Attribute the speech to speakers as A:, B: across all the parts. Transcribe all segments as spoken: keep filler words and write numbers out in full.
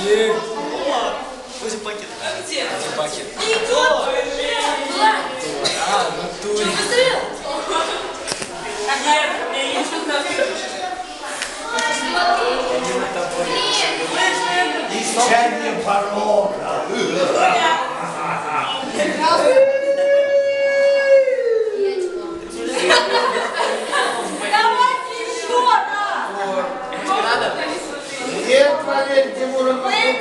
A: Нет. Возле пакет. Где? Пакет. А, ну туре.
B: Исчадие порока. Нет, проверь, Тимура,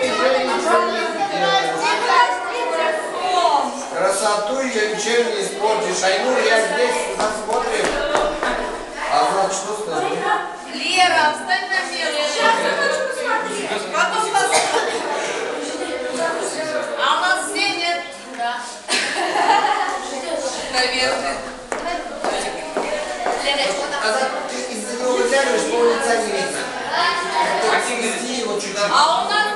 B: красоту ее ничем не испортишь. Айнур, я здесь посмотрим. А значит, что сказать?
C: Лера, встань на место. Сейчас я хочу посмотреть. Потом посмотрим. А у нас светит? Да. Наверное.
B: А ты из-за него выглядываешь, по лица не видно. А у нас